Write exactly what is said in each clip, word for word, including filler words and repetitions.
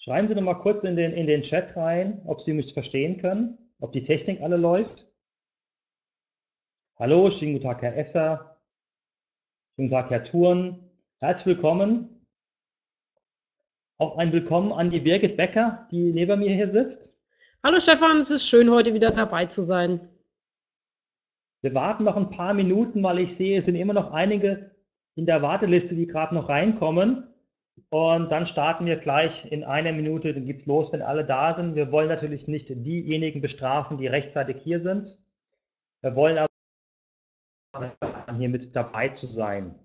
Schreiben Sie noch mal kurz in den, in den Chat rein, ob Sie mich verstehen können, ob die Technik alle läuft. Hallo, schönen guten Tag, Herr Esser. Schönen guten Tag, Herr Thurn. Herzlich willkommen. Auch ein Willkommen an die Birgit Becker, die neben mir hier sitzt. Hallo Stefan, es ist schön, heute wieder dabei zu sein. Wir warten noch ein paar Minuten, weil ich sehe, es sind immer noch einige in der Warteliste, die gerade noch reinkommen. Und dann starten wir gleich in einer Minute, dann geht's los, wenn alle da sind. Wir wollen natürlich nicht diejenigen bestrafen, die rechtzeitig hier sind. Wir wollen aber hier mit dabei zu sein.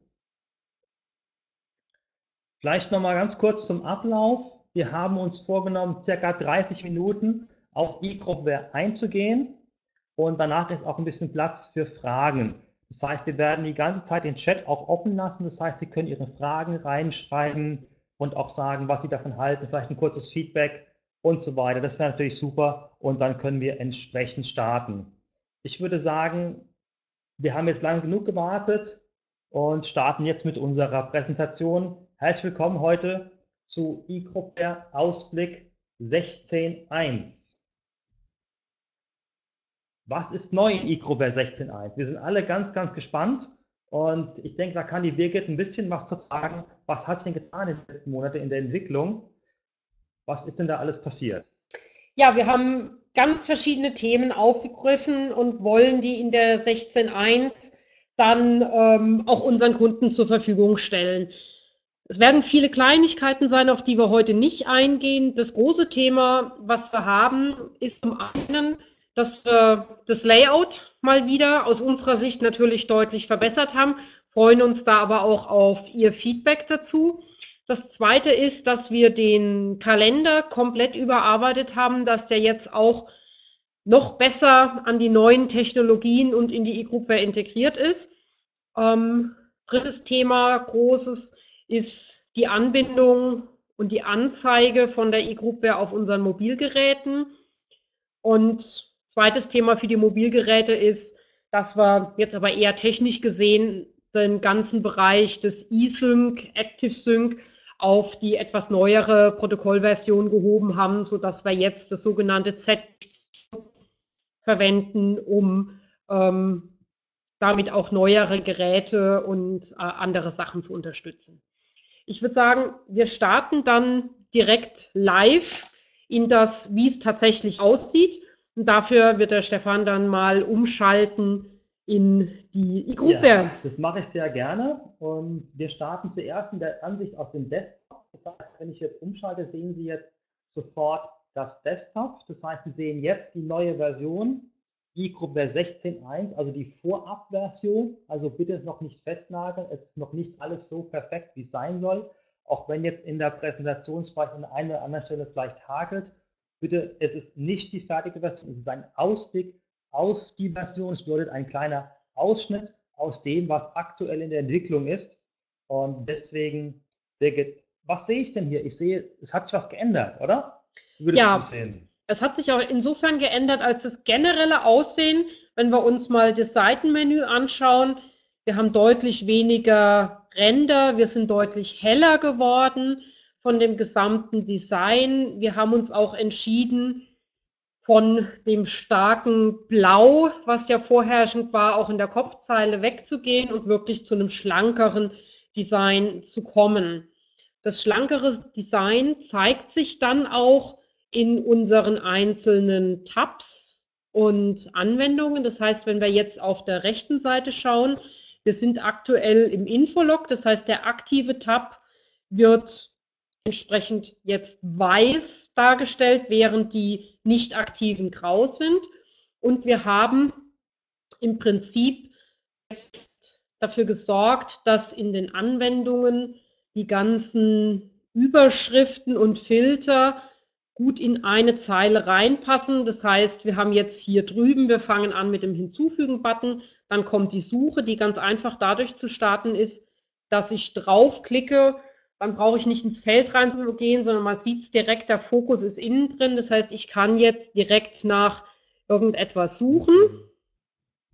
Vielleicht noch mal ganz kurz zum Ablauf. Wir haben uns vorgenommen, circa dreißig Minuten auf eGroupware einzugehen und danach ist auch ein bisschen Platz für Fragen. Das heißt, wir werden die ganze Zeit den Chat auch offen lassen. Das heißt, Sie können Ihre Fragen reinschreiben und auch sagen, was Sie davon halten, vielleicht ein kurzes Feedback und so weiter. Das wäre natürlich super und dann können wir entsprechend starten. Ich würde sagen, wir haben jetzt lange genug gewartet und starten jetzt mit unserer Präsentation. Herzlich willkommen heute zu eGroupware Ausblick sechzehn Punkt eins. Was ist neu in eGroupware sechzehn Punkt eins? Wir sind alle ganz, ganz gespannt und ich denke, da kann die Birgit ein bisschen was zu sagen. Was hat sich denn getan in den letzten Monaten in der Entwicklung? Was ist denn da alles passiert? Ja, wir haben ganz verschiedene Themen aufgegriffen und wollen die in der sechzehn Punkt eins dann ähm, auch unseren Kunden zur Verfügung stellen. Es werden viele Kleinigkeiten sein, auf die wir heute nicht eingehen. Das große Thema, was wir haben, ist zum einen, dass wir das Layout mal wieder aus unserer Sicht natürlich deutlich verbessert haben, freuen uns da aber auch auf Ihr Feedback dazu. Das zweite ist, dass wir den Kalender komplett überarbeitet haben, dass der jetzt auch noch besser an die neuen Technologien und in die eGroupware integriert ist. Ähm, drittes Thema, großes, ist die Anbindung und die Anzeige von der eGroupware auf unseren Mobilgeräten. Und zweites Thema für die Mobilgeräte ist, dass wir jetzt aber eher technisch gesehen den ganzen Bereich des eSync, ActiveSync auf die etwas neuere Protokollversion gehoben haben, sodass wir jetzt das sogenannte Z verwenden, um ähm, damit auch neuere Geräte und äh, andere Sachen zu unterstützen. Ich würde sagen, wir starten dann direkt live in das, wie es tatsächlich aussieht. Und dafür wird der Stefan dann mal umschalten in die Ja, eGroupware. das mache ich sehr gerne und wir starten zuerst in der Ansicht aus dem Desktop. Das heißt, wenn ich jetzt umschalte, sehen Sie jetzt sofort das Desktop. Das heißt, Sie sehen jetzt die neue Version eGroupware sechzehn Punkt eins, also die Vorabversion. Also bitte noch nicht festnageln, es ist noch nicht alles so perfekt, wie es sein soll. Auch wenn jetzt in der Präsentationsbereich an einer oder anderen Stelle vielleicht hakelt, bitte, es ist nicht die fertige Version, es ist ein Ausblick auf die Version. Es bedeutet ein kleiner Ausschnitt aus dem, was aktuell in der Entwicklung ist. Und deswegen, Birgit, was sehe ich denn hier? Ich sehe, es hat sich was geändert, oder? Wie würdest du das Ja, sehen? es hat sich auch insofern geändert, als das generelle Aussehen, wenn wir uns mal das Seitenmenü anschauen, wir haben deutlich weniger Ränder, wir sind deutlich heller geworden von dem gesamten Design. Wir haben uns auch entschieden, von dem starken Blau, was ja vorherrschend war, auch in der Kopfzeile wegzugehen und wirklich zu einem schlankeren Design zu kommen. Das schlankere Design zeigt sich dann auch in unseren einzelnen Tabs und Anwendungen. Das heißt, wenn wir jetzt auf der rechten Seite schauen, wir sind aktuell im Infolog, das heißt, der aktive Tab wird entsprechend jetzt weiß dargestellt, während die nicht aktiven grau sind. Und wir haben im Prinzip jetzt dafür gesorgt, dass in den Anwendungen die ganzen Überschriften und Filter gut in eine Zeile reinpassen. Das heißt, wir haben jetzt hier drüben, wir fangen an mit dem Hinzufügen-Button, dann kommt die Suche, die ganz einfach dadurch zu starten ist, dass ich draufklicke, dann brauche ich nicht ins Feld reinzugehen, sondern man sieht es direkt, der Fokus ist innen drin. Das heißt, ich kann jetzt direkt nach irgendetwas suchen.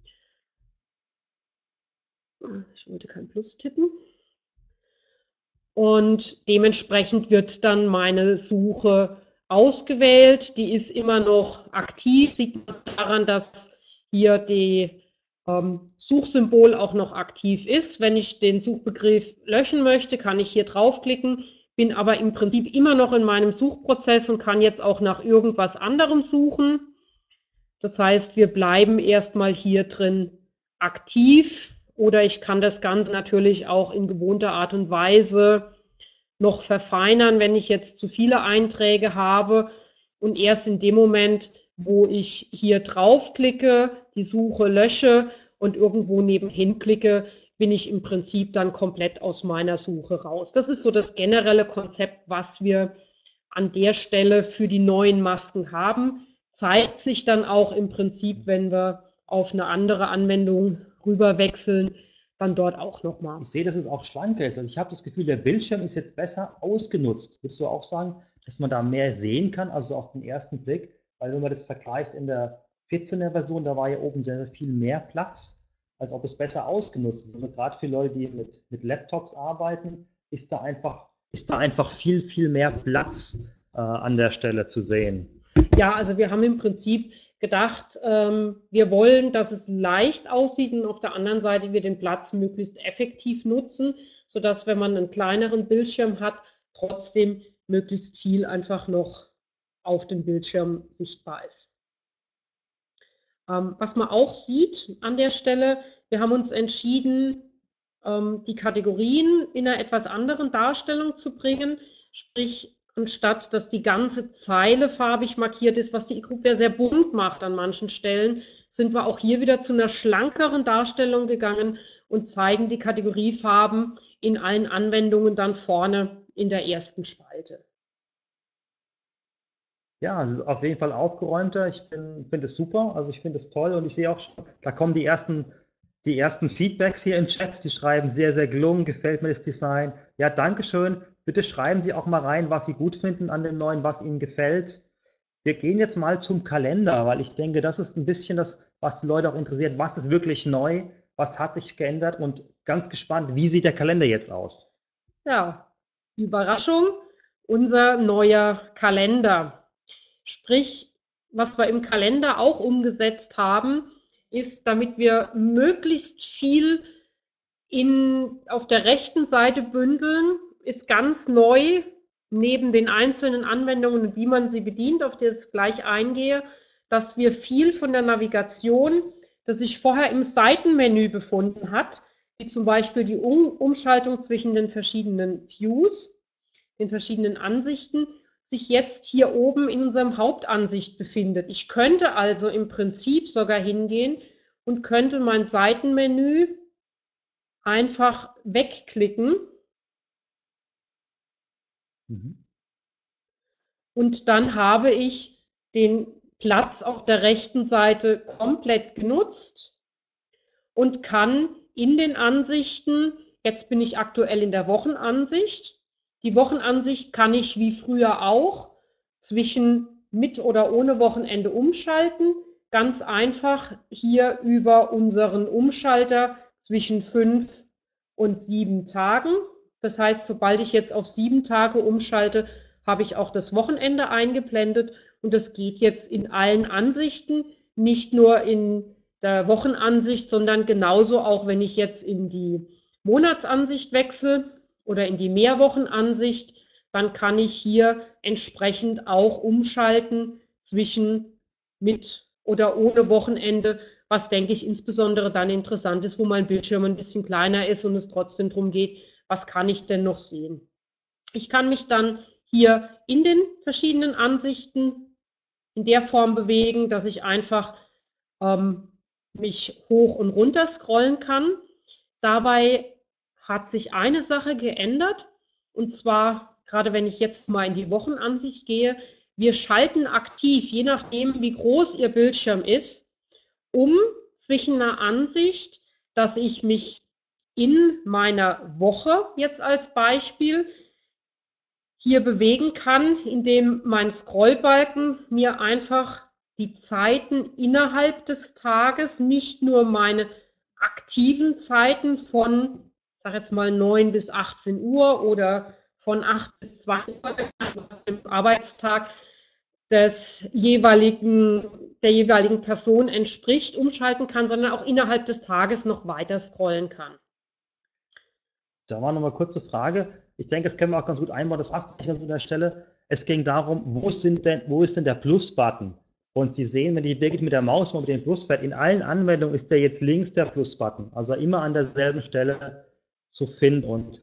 Ich wollte kein Plus tippen. und dementsprechend wird dann meine Suche ausgewählt. Die ist immer noch aktiv, sieht man daran, dass hier die ähm, Suchsymbol auch noch aktiv ist. Wenn ich den Suchbegriff löschen möchte, kann ich hier draufklicken, bin aber im Prinzip immer noch in meinem Suchprozess und kann jetzt auch nach irgendwas anderem suchen. Das heißt, wir bleiben erstmal hier drin aktiv, oder ich kann das Ganze natürlich auch in gewohnter Art und Weise noch verfeinern, wenn ich jetzt zu viele Einträge habe, und erst in dem Moment, wo ich hier draufklicke, die Suche lösche und irgendwo nebenhin klicke, bin ich im Prinzip dann komplett aus meiner Suche raus. Das ist so das generelle Konzept, was wir an der Stelle für die neuen Masken haben. Zeigt sich dann auch im Prinzip, wenn wir auf eine andere Anwendung rüberwechseln, dann dort auch nochmal. Ich sehe, dass es auch schlanker ist. Also ich habe das Gefühl, der Bildschirm ist jetzt besser ausgenutzt. Würdest du auch sagen, dass man da mehr sehen kann, also auf den ersten Blick? Weil wenn man das vergleicht in der vierzehner Version, da war ja oben sehr, sehr viel mehr Platz, als ob es besser ausgenutzt ist. Also gerade für Leute, die mit, mit Laptops arbeiten, ist da einfach, ist da einfach viel, viel mehr Platz äh, an der Stelle zu sehen. Ja, also wir haben im Prinzip gedacht, ähm, wir wollen, dass es leicht aussieht und auf der anderen Seite wir den Platz möglichst effektiv nutzen, sodass, wenn man einen kleineren Bildschirm hat, trotzdem möglichst viel einfach noch auf dem Bildschirm sichtbar ist. Ähm, was man auch sieht an der Stelle, wir haben uns entschieden, ähm, die Kategorien in einer etwas anderen Darstellung zu bringen, sprich, anstatt dass die ganze Zeile farbig markiert ist, was die eGroup ja sehr bunt macht an manchen Stellen, sind wir auch hier wieder zu einer schlankeren Darstellung gegangen und zeigen die Kategoriefarben in allen Anwendungen dann vorne in der ersten Spalte. Ja, es ist auf jeden Fall aufgeräumter. Ich finde es super, also ich finde es toll, und ich sehe auch schon, da kommen die ersten, die ersten Feedbacks hier im Chat, die schreiben sehr, sehr gelungen, gefällt mir das Design. Ja, danke schön. Bitte schreiben Sie auch mal rein, was Sie gut finden an dem neuen, was Ihnen gefällt. Wir gehen jetzt mal zum Kalender, weil ich denke, das ist ein bisschen das, was die Leute auch interessiert. Was ist wirklich neu? Was hat sich geändert? Und ganz gespannt, wie sieht der Kalender jetzt aus? Ja, Überraschung, unser neuer Kalender. Sprich, was wir im Kalender auch umgesetzt haben, ist, damit wir möglichst viel in, auf der rechten Seite bündeln, ist ganz neu, neben den einzelnen Anwendungen und wie man sie bedient, auf die ich gleich eingehe, dass wir viel von der Navigation, das sich vorher im Seitenmenü befunden hat, wie zum Beispiel die um Umschaltung zwischen den verschiedenen Views, den verschiedenen Ansichten, sich jetzt hier oben in unserem Hauptansicht befindet. Ich könnte also im Prinzip sogar hingehen und könnte mein Seitenmenü einfach wegklicken. Mhm. Und dann habe ich den Platz auf der rechten Seite komplett genutzt und kann in den Ansichten, jetzt bin ich aktuell in der Wochenansicht, die Wochenansicht kann ich wie früher auch zwischen mit oder ohne Wochenende umschalten. Ganz einfach hier über unseren Umschalter zwischen fünf und sieben Tagen. Das heißt, sobald ich jetzt auf sieben Tage umschalte, habe ich auch das Wochenende eingeblendet, und das geht jetzt in allen Ansichten, nicht nur in der Wochenansicht, sondern genauso auch, wenn ich jetzt in die Monatsansicht wechsle oder in die Mehrwochenansicht, dann kann ich hier entsprechend auch umschalten zwischen mit oder ohne Wochenende, was, denke ich, insbesondere dann interessant ist, wo mein Bildschirm ein bisschen kleiner ist und es trotzdem darum geht, was kann ich denn noch sehen. Ich kann mich dann hier in den verschiedenen Ansichten in der Form bewegen, dass ich einfach ähm, mich hoch und runter scrollen kann. Dabei hat sich eine Sache geändert, und zwar, gerade wenn ich jetzt mal in die Wochenansicht gehe, wir schalten aktiv, je nachdem, wie groß Ihr Bildschirm ist, um zwischen einer Ansicht, dass ich mich in meiner Woche jetzt als Beispiel hier bewegen kann, indem mein Scrollbalken mir einfach die Zeiten innerhalb des Tages, nicht nur meine aktiven Zeiten von, sage jetzt mal neun bis achtzehn Uhr oder von acht bis zwanzig Uhr, was dem Arbeitstag des jeweiligen, der jeweiligen Person entspricht, umschalten kann, sondern auch innerhalb des Tages noch weiter scrollen kann. Da war noch mal kurze Frage. Ich denke, das können wir auch ganz gut einbauen. Das hast du nicht an der Stelle. Es ging darum, wo sind denn, wo ist denn der Plus-Button? Und Sie sehen, wenn die wirklich mit der Maus mal mit dem Plus fährt, in allen Anwendungen ist der jetzt links der Plus-Button. Also immer an derselben Stelle zu finden. Und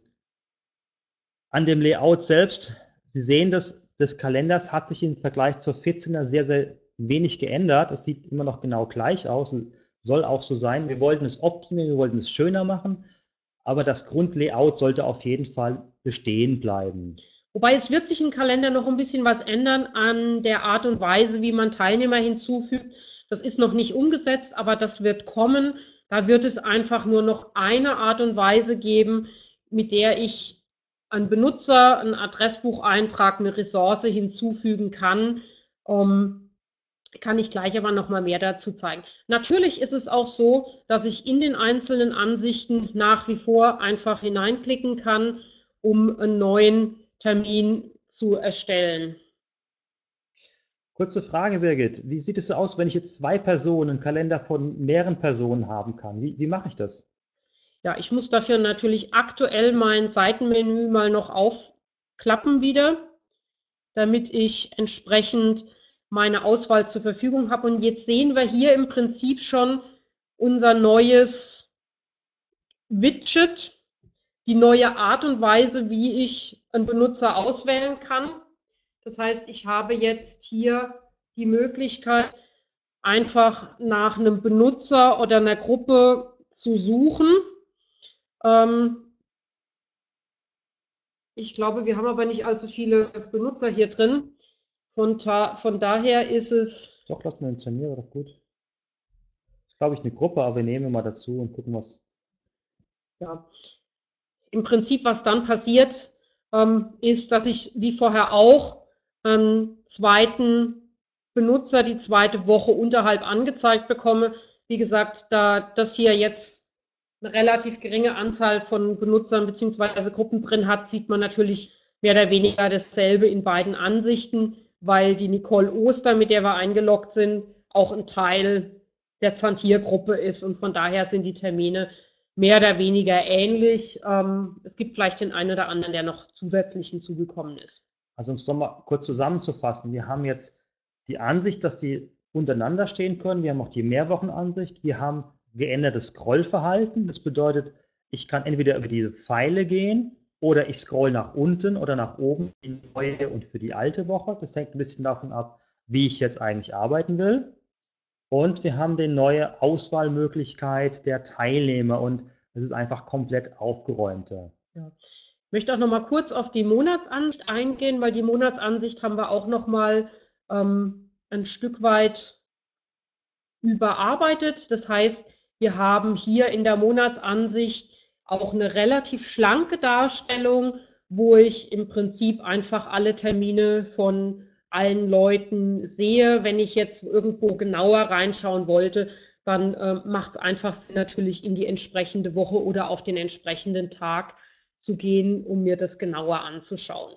an dem Layout selbst, Sie sehen das, des Kalenders hat sich im Vergleich zur vierzehner sehr, sehr wenig geändert. Es sieht immer noch genau gleich aus und soll auch so sein. Wir wollten es optimieren, wir wollten es schöner machen. Aber das Grundlayout sollte auf jeden Fall bestehen bleiben. Wobei es wird sich im Kalender noch ein bisschen was ändern an der Art und Weise, wie man Teilnehmer hinzufügt. Das ist noch nicht umgesetzt, aber das wird kommen. Da wird es einfach nur noch eine Art und Weise geben, mit der ich einen Benutzer, einen Adressbucheintrag, eine Ressource hinzufügen kann. Ähm, kann ich gleich aber noch mal mehr dazu zeigen. Natürlich ist es auch so, dass ich in den einzelnen Ansichten nach wie vor einfach hineinklicken kann, um einen neuen Termin zu erstellen. Kurze Frage, Birgit. Wie sieht es so aus, wenn ich jetzt zwei Personen, einen Kalender von mehreren Personen haben kann? Wie, wie mache ich das? Ja, ich muss dafür natürlich aktuell mein Seitenmenü mal noch aufklappen wieder, damit ich entsprechend meine Auswahl zur Verfügung habe. Und jetzt sehen wir hier im Prinzip schon unser neues Widget, die neue Art und Weise, wie ich einen Benutzer auswählen kann. Das heißt, ich habe jetzt hier die Möglichkeit, einfach nach einem Benutzer oder einer Gruppe zu suchen. Ähm, ich glaube, wir haben aber nicht allzu viele Benutzer hier drin. Von, von daher ist es. Doch, lass mal inszenieren, doch gut. Das ist, glaube ich, eine Gruppe, aber wir nehmen mal dazu und gucken, was. Ja. Im Prinzip, was dann passiert, ähm, ist, dass ich wie vorher auch einen zweiten Benutzer, die zweite Woche unterhalb angezeigt bekomme. Wie gesagt, da das hier jetzt eine relativ geringe Anzahl von Benutzern bzw. Gruppen drin hat, sieht man natürlich mehr oder weniger dasselbe in beiden Ansichten, weil die Nicole Oster, mit der wir eingeloggt sind, auch ein Teil der Zantier-Gruppe ist und von daher sind die Termine mehr oder weniger ähnlich. Ähm, es gibt vielleicht den einen oder anderen, der noch zusätzlich hinzugekommen ist. Also um es nochmal kurz zusammenzufassen, wir haben jetzt die Ansicht, dass die untereinander stehen können. Wir haben auch die Mehrwochenansicht. Wir haben geändertes Scrollverhalten. Das bedeutet, ich kann entweder über diese Pfeile gehen oder ich scroll nach unten oder nach oben in die neue und für die alte Woche. Das hängt ein bisschen davon ab, wie ich jetzt eigentlich arbeiten will. Und wir haben die neue Auswahlmöglichkeit der Teilnehmer und es ist einfach komplett aufgeräumter. Ja. Ich möchte auch noch mal kurz auf die Monatsansicht eingehen, weil die Monatsansicht haben wir auch noch mal ähm, ein Stück weit überarbeitet. Das heißt, wir haben hier in der Monatsansicht auch eine relativ schlanke Darstellung, wo ich im Prinzip einfach alle Termine von allen Leuten sehe. Wenn ich jetzt irgendwo genauer reinschauen wollte, dann äh, macht es einfach Sinn, natürlich in die entsprechende Woche oder auf den entsprechenden Tag zu gehen, um mir das genauer anzuschauen.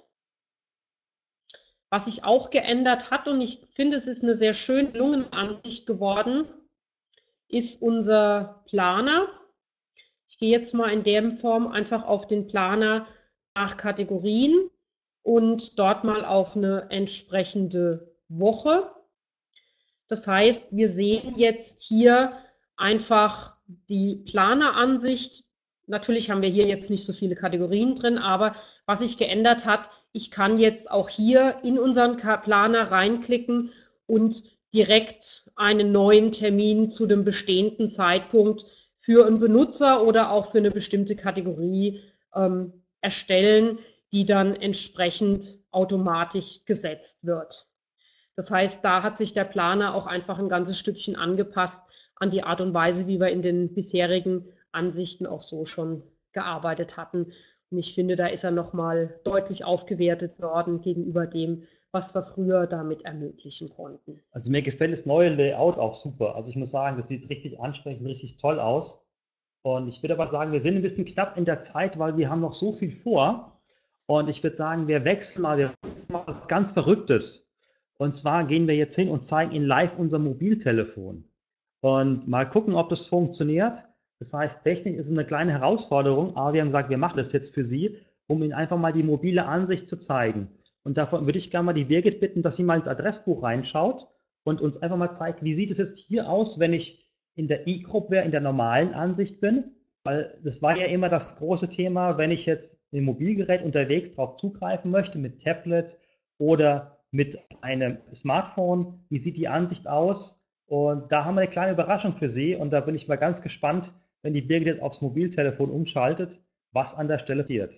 Was sich auch geändert hat, und ich finde, es ist eine sehr schöne Lungenansicht geworden, ist unser Planer. Ich gehe jetzt mal in der Form einfach auf den Planer nach Kategorien und dort mal auf eine entsprechende Woche. Das heißt, wir sehen jetzt hier einfach die Planeransicht. Natürlich haben wir hier jetzt nicht so viele Kategorien drin, aber was sich geändert hat, ich kann jetzt auch hier in unseren Planer reinklicken und direkt einen neuen Termin zu dem bestehenden Zeitpunkt für einen Benutzer oder auch für eine bestimmte Kategorie ähm, erstellen, die dann entsprechend automatisch gesetzt wird. Das heißt, da hat sich der Planer auch einfach ein ganzes Stückchen angepasst an die Art und Weise, wie wir in den bisherigen Ansichten auch so schon gearbeitet hatten. Und ich finde, da ist er nochmal deutlich aufgewertet worden gegenüber dem, was wir früher damit ermöglichen konnten. Also mir gefällt das neue Layout auch super. Also ich muss sagen, das sieht richtig ansprechend, richtig toll aus. Und ich würde aber sagen, wir sind ein bisschen knapp in der Zeit, weil wir haben noch so viel vor. Und ich würde sagen, wir wechseln mal, wir machen was ganz Verrücktes. Und zwar gehen wir jetzt hin und zeigen Ihnen live unser Mobiltelefon. Und mal gucken, ob das funktioniert. Das heißt, Technik ist eine kleine Herausforderung, aber wir haben gesagt, wir machen das jetzt für Sie, um Ihnen einfach mal die mobile Ansicht zu zeigen. Und davon würde ich gerne mal die Birgit bitten, dass sie mal ins Adressbuch reinschaut und uns einfach mal zeigt, wie sieht es jetzt hier aus, wenn ich in der eGroupware in der normalen Ansicht bin. Weil das war ja immer das große Thema, wenn ich jetzt im Mobilgerät unterwegs darauf zugreifen möchte, mit Tablets oder mit einem Smartphone, wie sieht die Ansicht aus? Und da haben wir eine kleine Überraschung für Sie und da bin ich mal ganz gespannt, wenn die Birgit jetzt aufs Mobiltelefon umschaltet, was an der Stelle passiert.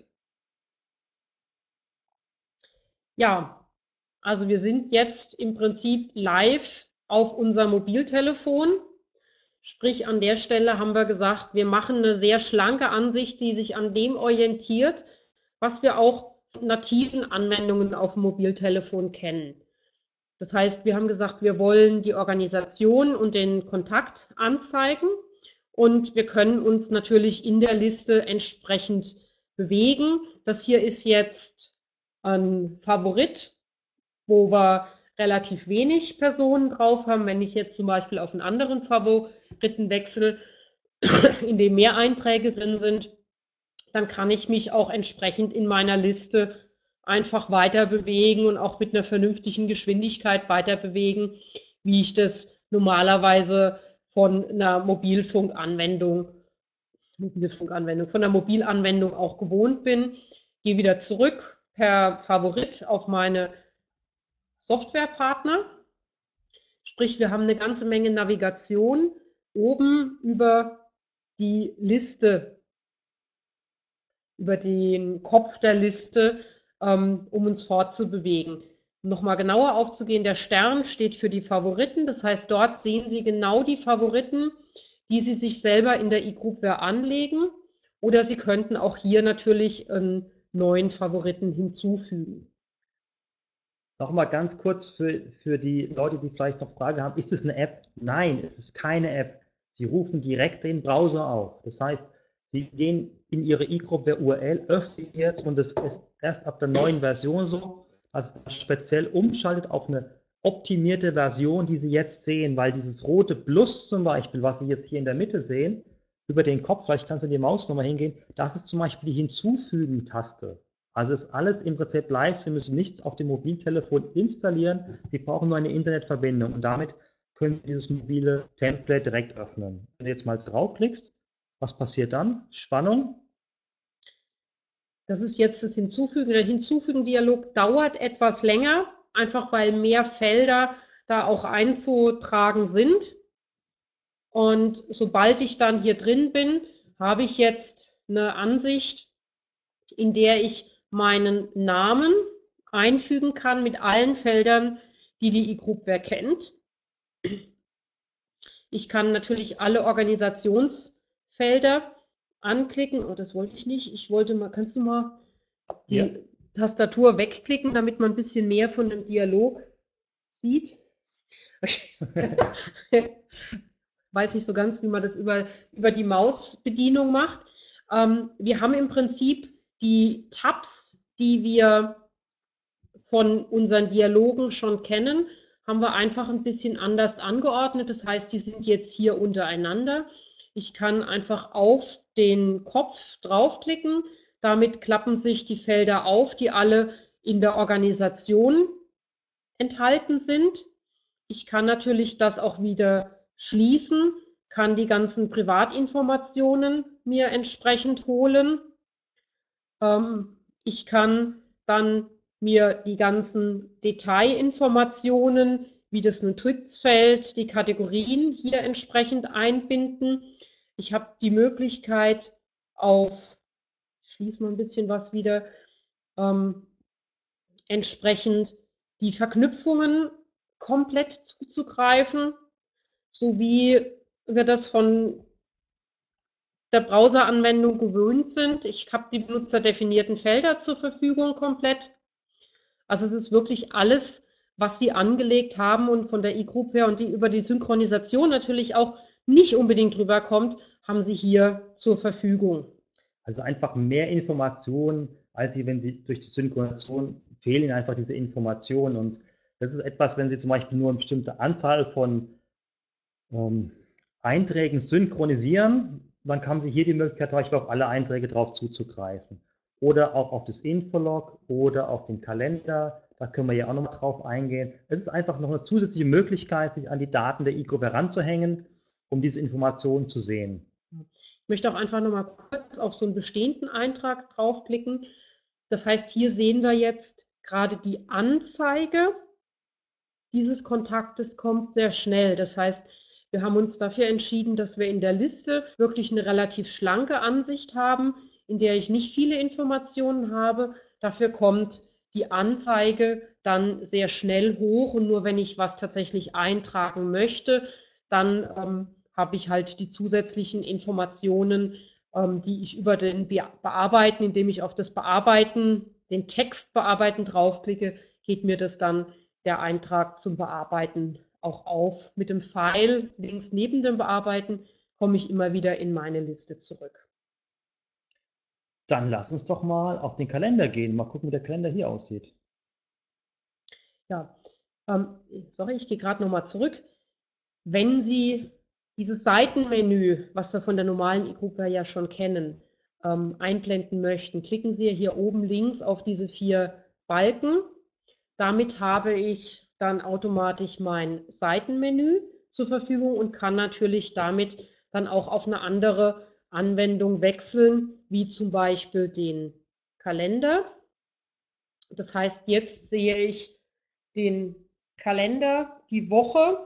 Ja, also wir sind jetzt im Prinzip live auf unser Mobiltelefon. Sprich, an der Stelle haben wir gesagt, wir machen eine sehr schlanke Ansicht, die sich an dem orientiert, was wir auch von nativen Anwendungen auf dem Mobiltelefon kennen. Das heißt, wir haben gesagt, wir wollen die Organisation und den Kontakt anzeigen und wir können uns natürlich in der Liste entsprechend bewegen. Das hier ist jetzt ein Favorit, wo wir relativ wenig Personen drauf haben. Wenn ich jetzt zum Beispiel auf einen anderen Favoriten wechsle, in dem mehr Einträge drin sind, dann kann ich mich auch entsprechend in meiner Liste einfach weiter bewegen und auch mit einer vernünftigen Geschwindigkeit weiter bewegen, wie ich das normalerweise von einer Mobilfunkanwendung, Mobilfunkanwendung, von einer Mobilanwendung auch gewohnt bin. Gehe wieder zurück per Favorit auf meine Softwarepartner. Sprich, wir haben eine ganze Menge Navigation oben über die Liste, über den Kopf der Liste, um uns fortzubewegen. Um nochmal genauer aufzugehen, der Stern steht für die Favoriten. Das heißt, dort sehen Sie genau die Favoriten, die Sie sich selber in der eGroupware anlegen. Oder Sie könnten auch hier natürlich einen neuen Favoriten hinzufügen. Nochmal ganz kurz für, für die Leute, die vielleicht noch Fragen haben, ist es eine App? Nein, es ist keine App. Sie rufen direkt den Browser auf. Das heißt, Sie gehen in Ihre eGroupware-U R L, öffnen jetzt und es ist erst ab der neuen Version so, dass es speziell umschaltet auf eine optimierte Version, die Sie jetzt sehen, weil dieses rote Plus zum Beispiel, was Sie jetzt hier in der Mitte sehen, über den Kopf, vielleicht kannst du die Maus nochmal hingehen, das ist zum Beispiel die Hinzufügen-Taste. Also ist alles im Prinzip live, Sie müssen nichts auf dem Mobiltelefon installieren, Sie brauchen nur eine Internetverbindung und damit können Sie dieses mobile Template direkt öffnen. Wenn du jetzt mal draufklickst, was passiert dann? Spannung. Das ist jetzt das Hinzufügen. Der Hinzufügen-Dialog dauert etwas länger, einfach weil mehr Felder da auch einzutragen sind. Und sobald ich dann hier drin bin, habe ich jetzt eine Ansicht, in der ich meinen Namen einfügen kann mit allen Feldern, die die eGroupware kennt. Ich kann natürlich alle Organisationsfelder anklicken. Oh, das wollte ich nicht. Ich wollte mal, kannst du mal die ja. Tastatur wegklicken, damit man ein bisschen mehr von dem Dialog sieht? Weiß nicht so ganz, wie man das über, über die Mausbedienung macht. Ähm, wir haben im Prinzip die Tabs, die wir von unseren Dialogen schon kennen, haben wir einfach ein bisschen anders angeordnet. Das heißt, die sind jetzt hier untereinander. Ich kann einfach auf den Kopf draufklicken. Damit klappen sich die Felder auf, die alle in der Organisation enthalten sind. Ich kann natürlich das auch wieder schließen, kann die ganzen Privatinformationen mir entsprechend holen. Ähm, ich kann dann mir die ganzen Detailinformationen, wie das Notizfeld, die Kategorien hier entsprechend einbinden. Ich habe die Möglichkeit auf, ich schließe mal ein bisschen was wieder, ähm, entsprechend die Verknüpfungen komplett zuzugreifen, so wie wir das von der Browseranwendung gewöhnt sind. Ich habe die benutzerdefinierten Felder zur Verfügung komplett. Also es ist wirklich alles, was Sie angelegt haben und von der eGroupware und die über die Synchronisation natürlich auch nicht unbedingt rüberkommt, haben Sie hier zur Verfügung. Also einfach mehr Informationen, als Sie, wenn Sie durch die Synchronisation fehlen Ihnen einfach diese Informationen. Und das ist etwas, wenn Sie zum Beispiel nur eine bestimmte Anzahl von ähm, Einträgen synchronisieren, dann haben Sie hier die Möglichkeit, zum Beispiel auf alle Einträge drauf zuzugreifen. Oder auch auf das Infolog oder auf den Kalender. Da können wir ja auch nochmal drauf eingehen. Es ist einfach noch eine zusätzliche Möglichkeit, sich an die Daten der eGroup heranzuhängen, um diese Informationen zu sehen. Ich möchte auch einfach nochmal kurz auf so einen bestehenden Eintrag draufklicken. Das heißt, hier sehen wir jetzt gerade die Anzeige dieses Kontaktes kommt sehr schnell. Das heißt, wir haben uns dafür entschieden, dass wir in der Liste wirklich eine relativ schlanke Ansicht haben, in der ich nicht viele Informationen habe. Dafür kommt die Anzeige dann sehr schnell hoch und nur wenn ich was tatsächlich eintragen möchte, dann ähm, habe ich halt die zusätzlichen Informationen, ähm, die ich über den Be Bearbeiten, indem ich auf das Bearbeiten, den Text bearbeiten draufklicke, geht mir das dann der Eintrag zum Bearbeiten auch auf. Mit dem Pfeil links neben dem Bearbeiten komme ich immer wieder in meine Liste zurück. Dann lass uns doch mal auf den Kalender gehen, mal gucken, wie der Kalender hier aussieht. Ja, ähm, sorry, ich gehe gerade nochmal zurück. Wenn Sie dieses Seitenmenü, was wir von der normalen eGroup ja schon kennen, ähm, einblenden möchten, klicken Sie hier oben links auf diese vier Balken. Damit habe ich dann automatisch mein Seitenmenü zur Verfügung und kann natürlich damit dann auch auf eine andere Anwendung wechseln, wie zum Beispiel den Kalender. Das heißt, jetzt sehe ich den Kalender, die Woche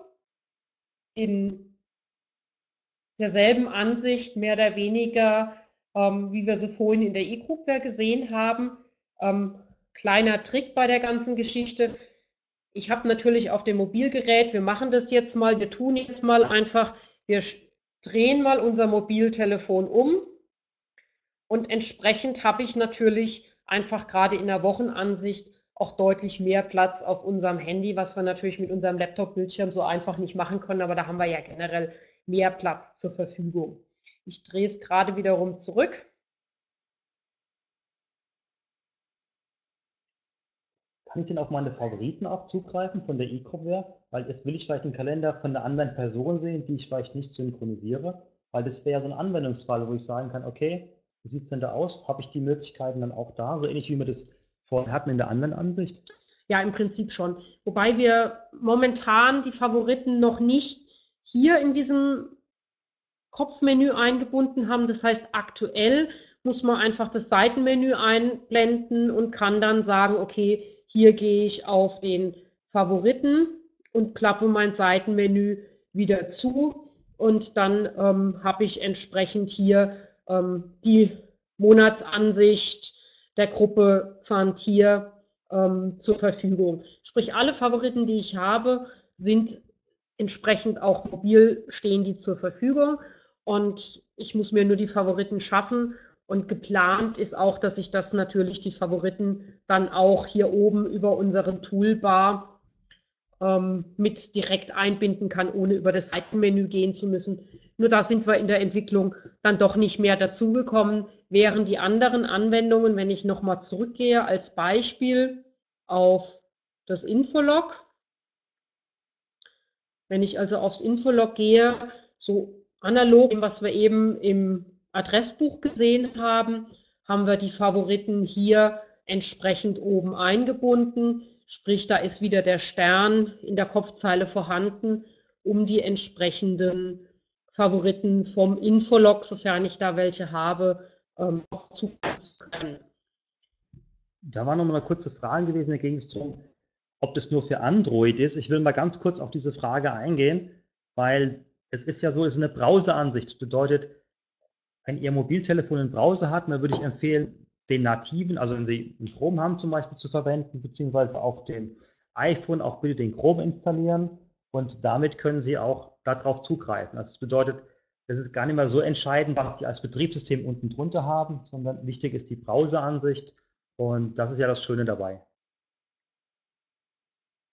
in derselben Ansicht, mehr oder weniger, ähm, wie wir sie vorhin in der eGroup gesehen haben. Ähm, kleiner Trick bei der ganzen Geschichte. Ich habe natürlich auf dem Mobilgerät, wir machen das jetzt mal, wir tun jetzt mal einfach, wir drehen mal unser Mobiltelefon um und entsprechend habe ich natürlich einfach gerade in der Wochenansicht auch deutlich mehr Platz auf unserem Handy, was wir natürlich mit unserem Laptop-Bildschirm so einfach nicht machen können, aber da haben wir ja generell mehr Platz zur Verfügung. Ich drehe es gerade wiederum zurück. Kann ich denn auf meine Favoriten auch zugreifen von der eGroup? Weil jetzt will ich vielleicht einen Kalender von einer anderen Person sehen, die ich vielleicht nicht synchronisiere. Weil das wäre so ein Anwendungsfall, wo ich sagen kann, okay, wie sieht es denn da aus? Habe ich die Möglichkeiten dann auch da? So ähnlich wie wir das vorhin hatten in der anderen Ansicht? Ja, im Prinzip schon. Wobei wir momentan die Favoriten noch nicht hier in diesem Kopfmenü eingebunden haben. Das heißt, aktuell muss man einfach das Seitenmenü einblenden und kann dann sagen, okay, hier gehe ich auf den Favoriten und klappe mein Seitenmenü wieder zu und dann ähm, habe ich entsprechend hier ähm, die Monatsansicht der Gruppe Zahntier ähm, zur Verfügung. Sprich, alle Favoriten, die ich habe, sind entsprechend auch mobil, stehen die zur Verfügung. Und ich muss mir nur die Favoriten schaffen. Und geplant ist auch, dass ich das natürlich, die Favoriten, dann auch hier oben über unseren Toolbar ähm, mit direkt einbinden kann, ohne über das Seitenmenü gehen zu müssen. Nur da sind wir in der Entwicklung dann doch nicht mehr dazugekommen, während die anderen Anwendungen, wenn ich nochmal zurückgehe, als Beispiel auf das Infolog. Wenn ich also aufs Infolog gehe, so analog, was wir eben im Adressbuch gesehen haben, haben wir die Favoriten hier entsprechend oben eingebunden. Sprich, da ist wieder der Stern in der Kopfzeile vorhanden, um die entsprechenden Favoriten vom Infolog, sofern ich da welche habe, ähm, zugreifen zu können. Da war noch mal eine kurze Frage gewesen, da ging es darum, ob das nur für Android ist. Ich will mal ganz kurz auf diese Frage eingehen, weil es ist ja so, es ist eine Browseransicht. Das bedeutet, wenn Ihr Mobiltelefon einen Browser hat, dann würde ich empfehlen, den nativen, also wenn Sie einen Chrome haben zum Beispiel, zu verwenden, beziehungsweise auf dem iPhone auch bitte den Chrome installieren und damit können Sie auch darauf zugreifen. Also das bedeutet, es ist gar nicht mehr so entscheidend, was Sie als Betriebssystem unten drunter haben, sondern wichtig ist die Browseransicht und das ist ja das Schöne dabei.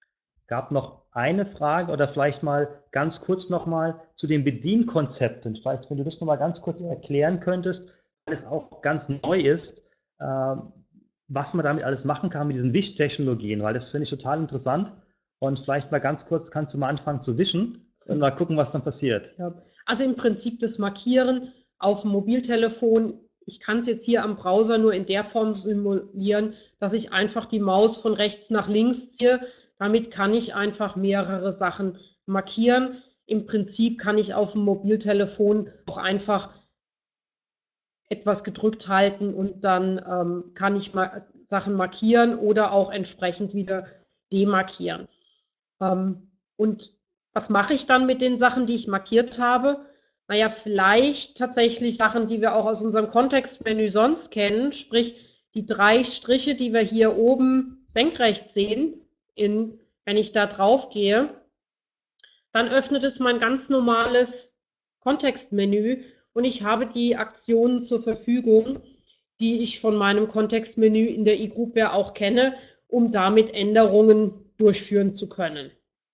gab noch eine Frage oder vielleicht mal ganz kurz nochmal zu den Bedienkonzepten. Vielleicht, wenn du das nochmal ganz kurz erklären könntest, weil es auch ganz neu ist, äh, was man damit alles machen kann mit diesen Wischtechnologien, weil das finde ich total interessant. Und vielleicht mal ganz kurz kannst du mal anfangen zu wischen und mal gucken, was dann passiert. Ja. Also im Prinzip das Markieren auf dem Mobiltelefon. Ich kann es jetzt hier am Browser nur in der Form simulieren, dass ich einfach die Maus von rechts nach links ziehe. Damit kann ich einfach mehrere Sachen markieren. Im Prinzip kann ich auf dem Mobiltelefon auch einfach etwas gedrückt halten und dann ähm, kann ich ma- Sachen markieren oder auch entsprechend wieder demarkieren. Ähm, und was mache ich dann mit den Sachen, die ich markiert habe? Naja, vielleicht tatsächlich Sachen, die wir auch aus unserem Kontextmenü sonst kennen, sprich die drei Striche, die wir hier oben senkrecht sehen, in, wenn ich da drauf gehe, dann öffnet es mein ganz normales Kontextmenü und ich habe die Aktionen zur Verfügung, die ich von meinem Kontextmenü in der eGroupware auch kenne, um damit Änderungen durchführen zu können.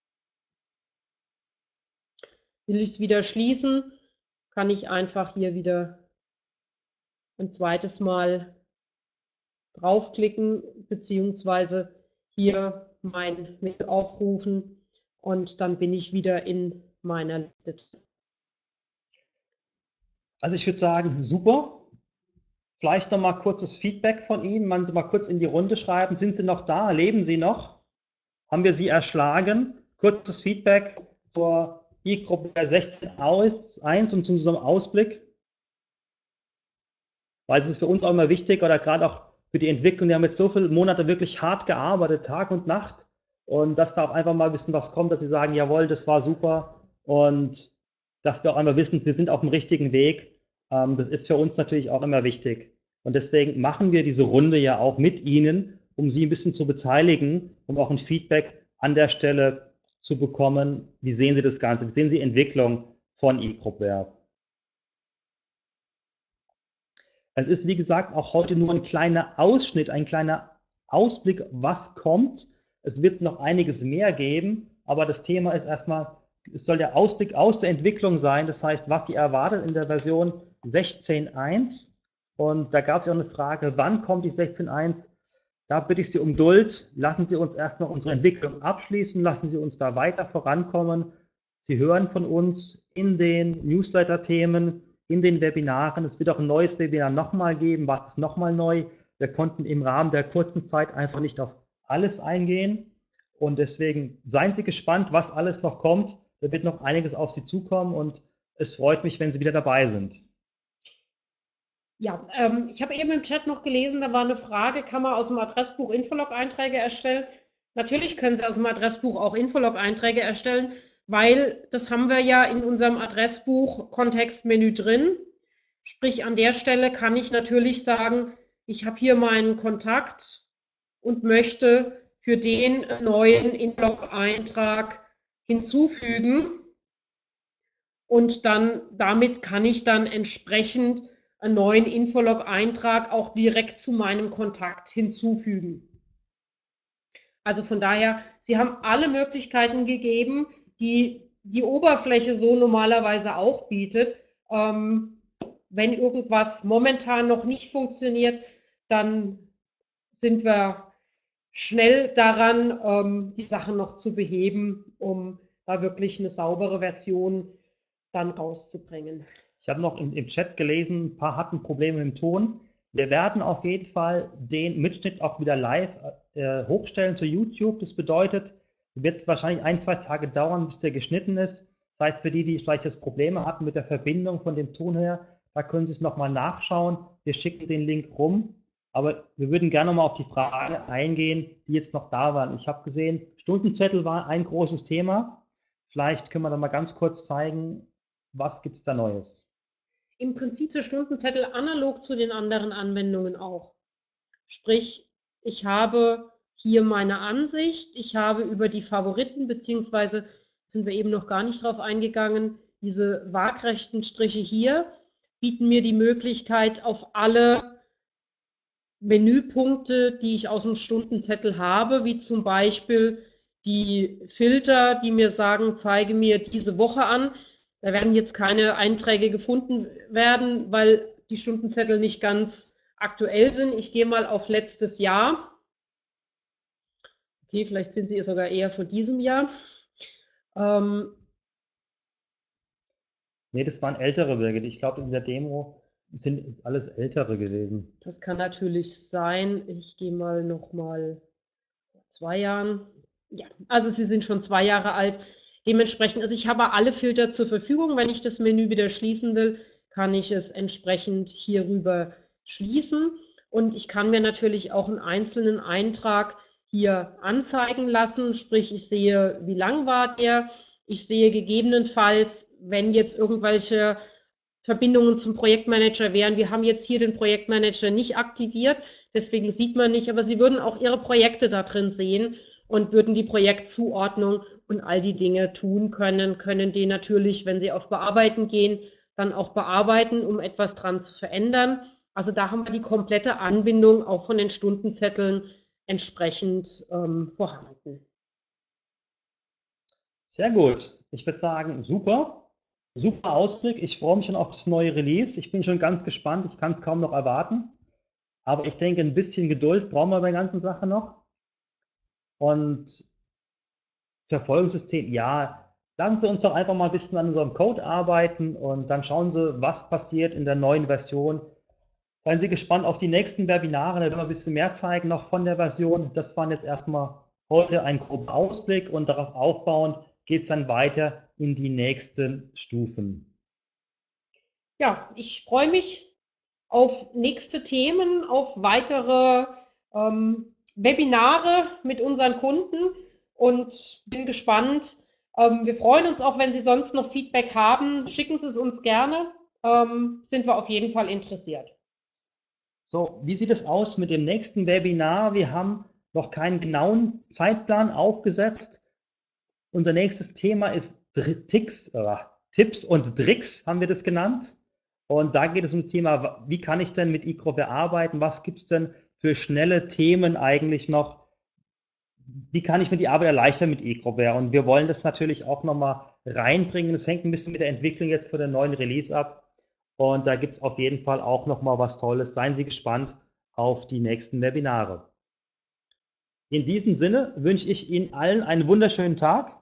Will ich es wieder schließen, kann ich einfach hier wieder ein zweites Mal draufklicken, beziehungsweise hier mein Menü aufrufen und dann bin ich wieder in meiner Liste. Also ich würde sagen, super. Vielleicht noch mal kurzes Feedback von Ihnen, man mal kurz in die Runde schreiben. Sind Sie noch da? Leben Sie noch? Haben wir Sie erschlagen? Kurzes Feedback zur eGroupware sechzehn Punkt eins und zu unserem Ausblick. Weil es ist für uns auch immer wichtig oder gerade auch für die Entwicklung. Wir haben jetzt so viele Monate wirklich hart gearbeitet, Tag und Nacht. Und dass da auch einfach mal ein bisschen was kommt, dass Sie sagen, jawohl, das war super. Und dass wir auch einmal wissen, Sie sind auf dem richtigen Weg. Ähm, das ist für uns natürlich auch immer wichtig. Und deswegen machen wir diese Runde ja auch mit Ihnen, um Sie ein bisschen zu beteiligen, um auch ein Feedback an der Stelle zu bekommen. Wie sehen Sie das Ganze? Wie sehen Sie die Entwicklung von eGroupware? Es ist, wie gesagt, auch heute nur ein kleiner Ausschnitt, ein kleiner Ausblick, was kommt. Es wird noch einiges mehr geben, aber das Thema ist erstmal, es soll der Ausblick aus der Entwicklung sein, das heißt, was Sie erwartet in der Version sechzehn Punkt eins. Und da gab es ja auch eine Frage, wann kommt die sechzehn Punkt eins? Da bitte ich Sie um Geduld. Lassen Sie uns erst noch unsere Entwicklung abschließen, lassen Sie uns da weiter vorankommen. Sie hören von uns in den Newsletter-Themen, in den Webinaren. Es wird auch ein neues Webinar nochmal geben. Was ist nochmal neu? Wir konnten im Rahmen der kurzen Zeit einfach nicht auf alles eingehen. Und deswegen seien Sie gespannt, was alles noch kommt. Da wird noch einiges auf Sie zukommen und es freut mich, wenn Sie wieder dabei sind. Ja, ähm, ich habe eben im Chat noch gelesen, da war eine Frage, kann man aus dem Adressbuch Infolog-Einträge erstellen? Natürlich können Sie aus dem Adressbuch auch Infolog-Einträge erstellen, weil das haben wir ja in unserem Adressbuch Kontextmenü drin. Sprich, an der Stelle kann ich natürlich sagen, ich habe hier meinen Kontakt und möchte für den neuen Infolog-Eintrag hinzufügen. Und dann damit kann ich dann entsprechend einen neuen Infolog-Eintrag auch direkt zu meinem Kontakt hinzufügen. Also von daher, Sie haben alle Möglichkeiten gegeben, die die Oberfläche so normalerweise auch bietet. Ähm, wenn irgendwas momentan noch nicht funktioniert, dann sind wir schnell daran, ähm, die Sachen noch zu beheben, um da wirklich eine saubere Version dann rauszubringen. Ich habe noch im, im Chat gelesen, ein paar hatten Probleme im Ton. Wir werden auf jeden Fall den Mitschnitt auch wieder live äh, hochstellen zu YouTube. Das bedeutet, wird wahrscheinlich ein, zwei Tage dauern, bis der geschnitten ist. Das heißt, für die, die vielleicht das Probleme hatten mit der Verbindung von dem Ton her, da können Sie es nochmal nachschauen. Wir schicken den Link rum. Aber wir würden gerne nochmal auf die Frage eingehen, die jetzt noch da waren. Ich habe gesehen, Stundenzettel war ein großes Thema. Vielleicht können wir da mal ganz kurz zeigen, was gibt es da Neues? Im Prinzip der Stundenzettel analog zu den anderen Anwendungen auch. Sprich, ich habe hier meine Ansicht, ich habe über die Favoriten, beziehungsweise sind wir eben noch gar nicht drauf eingegangen, diese waagrechten Striche hier bieten mir die Möglichkeit, auf alle Menüpunkte, die ich aus dem Stundenzettel habe, wie zum Beispiel die Filter, die mir sagen, zeige mir diese Woche an. Da werden jetzt keine Einträge gefunden werden, weil die Stundenzettel nicht ganz aktuell sind. Ich gehe mal auf letztes Jahr. Okay, vielleicht sind sie sogar eher von diesem Jahr. Ähm, Nee, das waren ältere Birgit. Ich glaube, in der Demo sind es alles ältere gewesen. Das kann natürlich sein. Ich gehe mal noch mal vor zwei Jahren. Ja, also sie sind schon zwei Jahre alt. Dementsprechend, also ich habe alle Filter zur Verfügung. Wenn ich das Menü wieder schließen will, kann ich es entsprechend hierüber schließen. Und ich kann mir natürlich auch einen einzelnen Eintrag hier anzeigen lassen. Sprich, ich sehe, wie lang war der. Ich sehe gegebenenfalls, wenn jetzt irgendwelche Verbindungen zum Projektmanager wären. Wir haben jetzt hier den Projektmanager nicht aktiviert, deswegen sieht man nicht, aber Sie würden auch Ihre Projekte da drin sehen und würden die Projektzuordnung und all die Dinge tun können, können die natürlich, wenn Sie auf Bearbeiten gehen, dann auch bearbeiten, um etwas dran zu verändern. Also da haben wir die komplette Anbindung auch von den Stundenzetteln entsprechend ähm, vorhanden. Sehr gut. Ich würde sagen, super. Super Ausblick. Ich freue mich schon auf das neue Release. Ich bin schon ganz gespannt. Ich kann es kaum noch erwarten. Aber ich denke, ein bisschen Geduld brauchen wir bei der ganzen Sache noch. Und Verfolgungssystem, ja, lassen Sie uns doch einfach mal ein bisschen an unserem Code arbeiten und dann schauen Sie, was passiert in der neuen Version. Seien Sie gespannt auf die nächsten Webinare, da werden wir ein bisschen mehr zeigen noch von der Version. Das waren jetzt erstmal heute ein grober Ausblick und darauf aufbauend geht es dann weiter in die nächsten Stufen. Ja, ich freue mich auf nächste Themen, auf weitere ähm, Webinare mit unseren Kunden und bin gespannt. Ähm, wir freuen uns auch, wenn Sie sonst noch Feedback haben. Schicken Sie es uns gerne. Ähm, sind wir auf jeden Fall interessiert. So, wie sieht es aus mit dem nächsten Webinar? Wir haben noch keinen genauen Zeitplan aufgesetzt. Unser nächstes Thema ist Tricks, äh, Tipps und Tricks, haben wir das genannt. Und da geht es um das Thema, wie kann ich denn mit eCroware arbeiten? Was gibt es denn für schnelle Themen eigentlich noch? Wie kann ich mir die Arbeit erleichtern mit eCroware? Und wir wollen das natürlich auch nochmal reinbringen. Das hängt ein bisschen mit der Entwicklung jetzt für den neuen Release ab. Und da gibt es auf jeden Fall auch nochmal was Tolles. Seien Sie gespannt auf die nächsten Webinare. In diesem Sinne wünsche ich Ihnen allen einen wunderschönen Tag.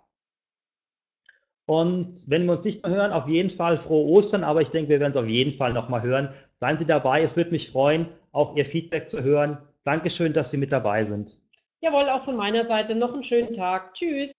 Und wenn wir uns nicht mehr hören, auf jeden Fall frohe Ostern, aber ich denke, wir werden es auf jeden Fall nochmal hören. Seien Sie dabei, es würde mich freuen, auch Ihr Feedback zu hören. Dankeschön, dass Sie mit dabei sind. Jawohl, auch von meiner Seite noch einen schönen Tag. Tschüss.